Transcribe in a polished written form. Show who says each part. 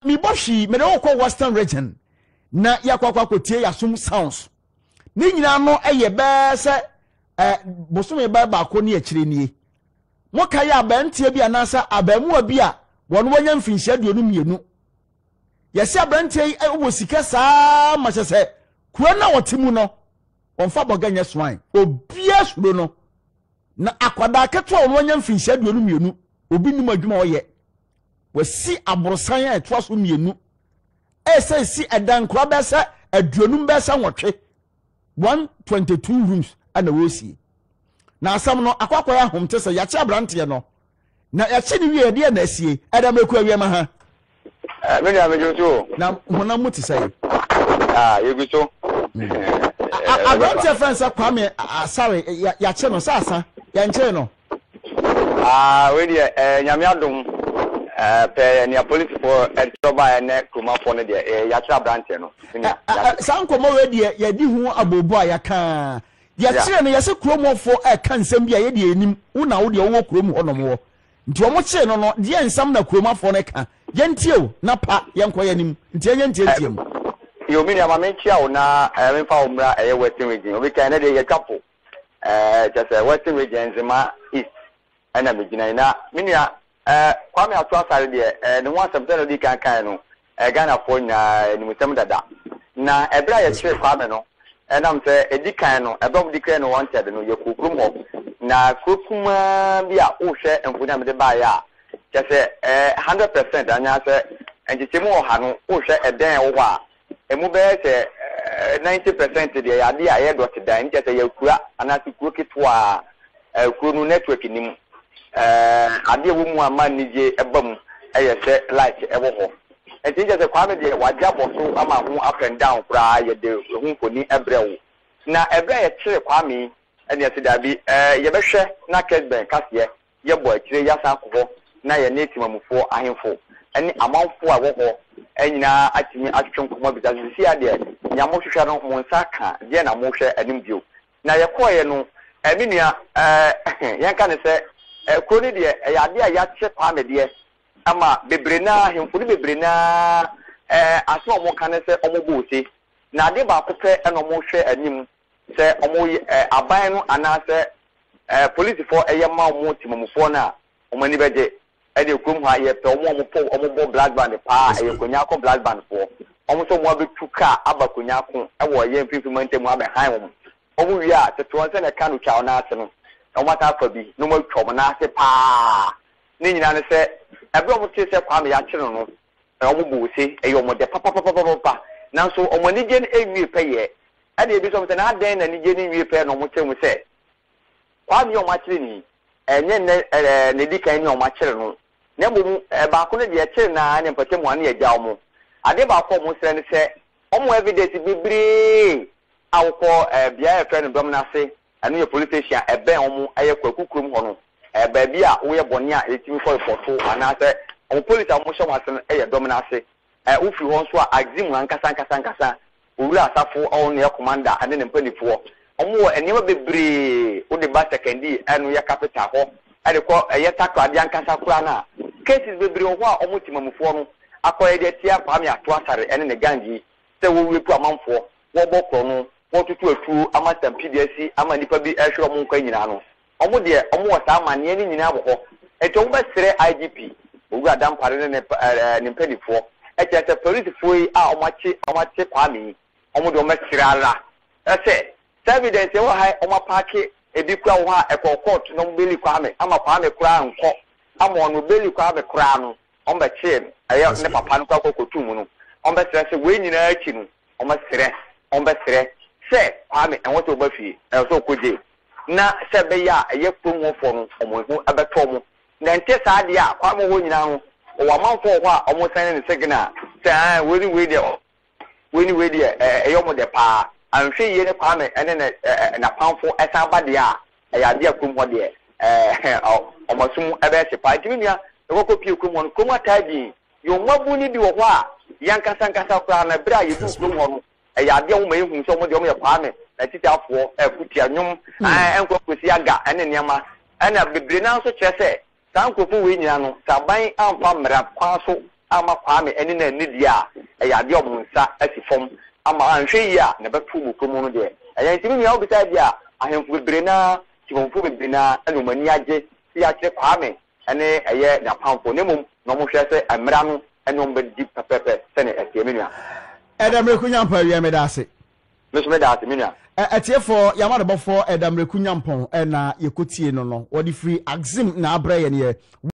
Speaker 1: mi boshi me de ko Western region na yakwa tie yasum sounds ni nyina no eye be se bosume ba ko ne akire nie mo kai abantie bi anasa abamu bi a wono wanya mfinhia aduonu mienu yesi abantie wo sika saa ma se kuro na wotimu no wonfa boganya swine obia suro no na akwada keto wono wanya mfinhia aduonu mienu obi nim adwuma oye wasi aborosan a etwa so mienu ese si edan kro be se aduonum be se nwotwe 122 rooms ana wosi na asam no akwakwaya homte se yachi abrante no na yachi ni wie de na asie adam eku awie ma ha
Speaker 2: me na me jojo
Speaker 1: na hona muti sai
Speaker 2: yeguso
Speaker 1: abrante friends akwame sorry yachi no sasa ya nche no
Speaker 2: we de nyame adom pe ni police for etroba ne kuma for ne de yachi abrante no
Speaker 1: sankomo we de yadi hu abobo ayaka ya kire no yase kromofo kan nsem bia ye de enim una wo de wo krom honom wo nti omo kire no de nsam na kromafo ne ka ye ntieo na pa ye nkoye nim nti ye ntietiem
Speaker 2: yo mini ama me kia wo na me fa omra eye Western region obi kan na de ye twapo just Western region zema east ana me gina na mini kwame ato asare de ne ho asem de kan no Ghana for na ni mutem dada na ebra ye kire kwame no enam se edikan no ebom dikre no wanted no yekukrum ho na kokuma bia wo hwe emfuna me de ba ya kese 100% anya se enjetimu ho ha no wo hwe eden wo a emu be se 90% de ya de aye dot dan kese yakura anasi kuro kitwa kuro no network nim ade wo mu ama nije ebam eye se light ewo ho enti je kwame de wajabo so ama hu up and down kura ye de hu koni ebrewo na ebre ye kire kwame ene ase dabi ye behwe na Kessben kase ye bo akire ya san ko na ye netimamufo ahemfo ene amanfo a wo ho enyina atimi atwetwe nkoma bi dazi si ade nyamo hwehwe no mo nsaka de na mo hwe anim bio na ye koye no minua yanka ne se kroni de ya de ya kire kwame de ama bebrena hemfuni bebrena aso omo kane se omo bote na de ba kope eno mo hwe anim se omo aban no anase police for eyema omo timamufo na omo ni beje e de krom ha ye pe omo bo black band pa e konya ko black band for omo so mo abetuka abakonya ko e wo ye mfimfimante mu abehan omo wi a teto nse na kanu cha ona ase no omo ta fa bi no mo twom na ase pa ni nyina ne se ebe omo tie se kwame ya kire no omo bu se e yo mo de papa nanso omo ni je ewie peye e de bi so na adan na ni je ni wie peye no mo temu se kwame omo akire ni enye ne dikan ni omo akire no na bo ba ko ne de kire na ne mpate mo ane agya omo ade ba ko mo sere ne se omo evidence bibiri awko bia e fe no dom na se anu ye police station ebe omo aye kwakukrum ho no ba bia wo ye bone a etimi for foto anase omo police a mo hye wasen eye dom na se wo fi ho so a Axim nkasa owura asafo o ne commander ane ne mpanifo omo wo enema bebre wo de ba secondary anu ye capital ho ade ko eye takwa de nkasa kura na cases bebre ho a omo timamufo no akoye de tia kwame ato asare ene ne gangi se wo wepu amanfo wo bokro no wo tutu atu amasta PDC ama nipa bi ehwe omo nkwa nyina no omo de omo wasa amane ni nyina bo eto wo besere IGP ogu adam pare ne mpedifo eche police foi a omache kwame omo de omesere ara ese evidence wo hai omo paake ebi kwa wo ha ekọ court no beli kwame ama kwame kura nko ama ono beli kwame kura no omo be che aye ne papa no kwa kokotu mu no omo besere se we nyina achi no omo besere se kwame enwo to ba fie so koje na sebe ya ye kpomo fo no omo hu abeto mo na nte sa ade a kwame ho nyina ho o wa manfo ho a omo san ne signal say we dey eyomo de pa anhwe ye ne kwame ene na panfo esan ba de a ya de akrom ho de omo sum ebe se pa timia e ko pie krom ho krom ataji yo mabu ni bi wo ho a yankasa kra na bra ye du krom ho no ya de wo ma ehun so mo de omo ye kwame na titiafo kuti anyum enko kwesi aga ene niama ena bebre na so kyerese san kofu we nyina no saban amfa mra kwa so ama kwame ene na nidia e ya de omunsa asifom ama anhwe yi a na befu mu komu no de eya ntimi mi obisa dia ahemfu bebre na tibonfu bebre na ene mani age si ya kire kwame ene eye na pamfo ne mum no mo hwe se amra no ene om be di pepepe se ne etiemenia
Speaker 1: Edamreku nyampa wi amedase
Speaker 2: mesomedase menia
Speaker 1: etiefo yamadebofo Edamreku nyampon na yekotie no no wodi free Axim na abrɛ ye ne